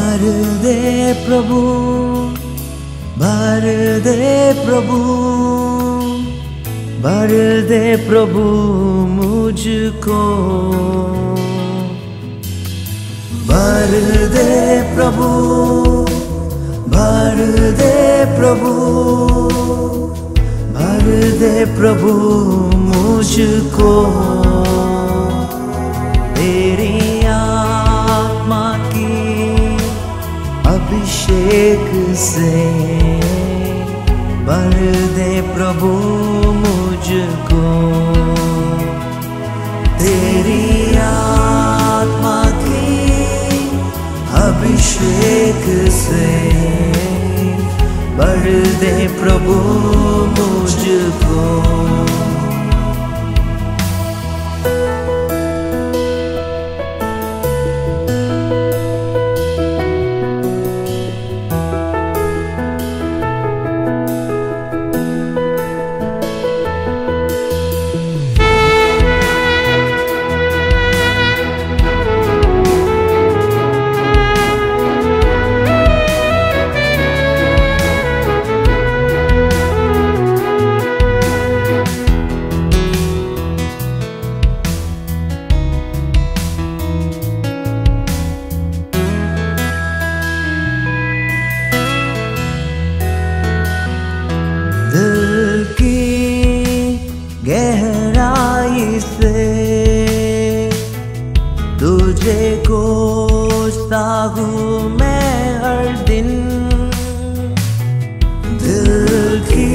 भर दे प्रभु, भर दे प्रभु, भर दे प्रभु मुझको। भर दे प्रभु, भर दे प्रभु, भर दे प्रभु मुझको। तेरी आत्मा की अभिषेक से भर दे प्रभु मुझको। तेरी आत्मा की अभिषेक से भर दे प्रभु मुझको। दिल की गहराई से तुझे खोजता हूँ मैं हर दिन। दिल की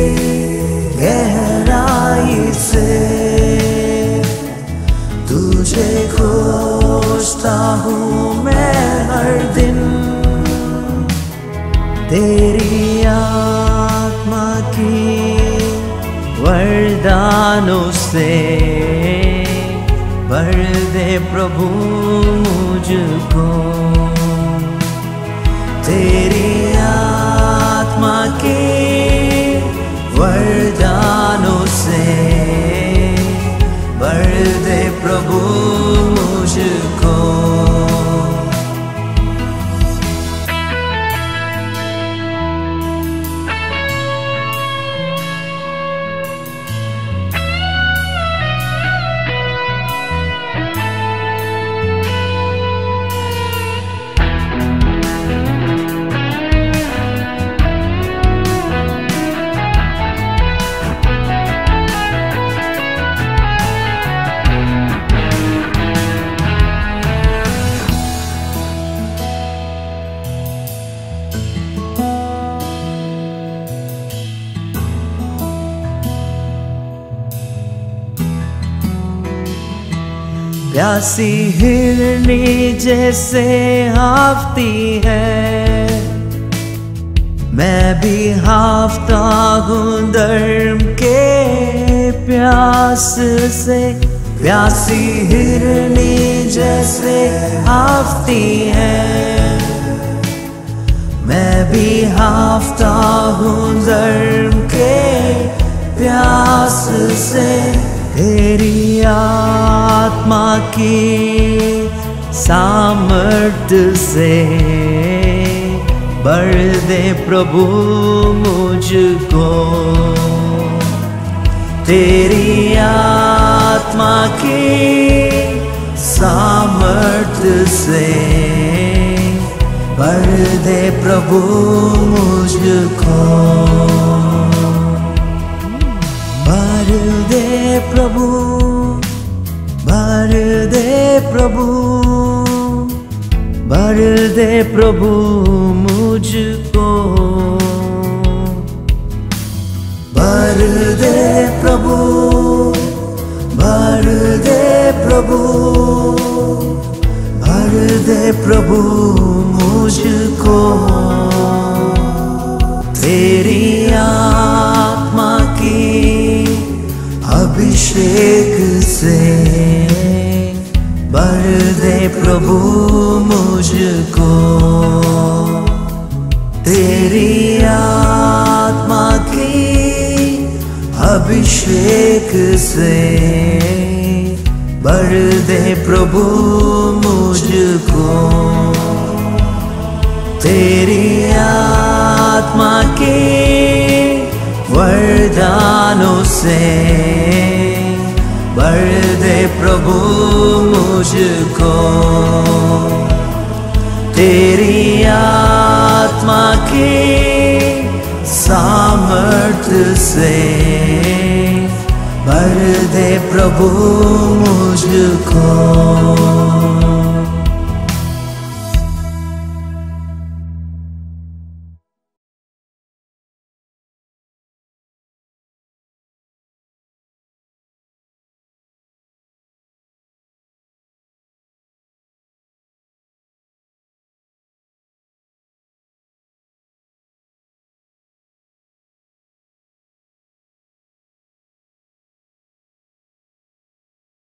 गहराई से तुझे खोजता हूँ मैं हर दिन। तेरी आत्मा की वरदानों से भर दे प्रभु मुझको। तेरी आत्मा की वरदानों से भर दे प्रभु मुझको। प्यासी हिरनी जैसे हाफती है, मैं भी हाफता हूँ धर्म के प्यास से। प्यासी हिरनी जैसे हाफती है, मैं भी हाफता हूँ धर्म के प्यास से। तेरी आत्मा की सामर्थ्य से भर दे प्रभु मुझको। तेरी आत्मा की सामर्थ्य से भर दे प्रभु मुझको। भर दे प्रभु, भर दे प्रभु, भर दे प्रभु मुझको। भर दे प्रभु, भर दे प्रभु, भर दे प्रभु मुझको। तेरी आत्मा की अभिषेक से भर दे प्रभु मुझको। तेरी आत्मा की अभिषेक से भर दे प्रभु मुझको। तेरी आत्मा के वरदानों से भर दे प्रभु मुझको। तेरी आत्मा के सामर्थ्य से भर दे प्रभु मुझको।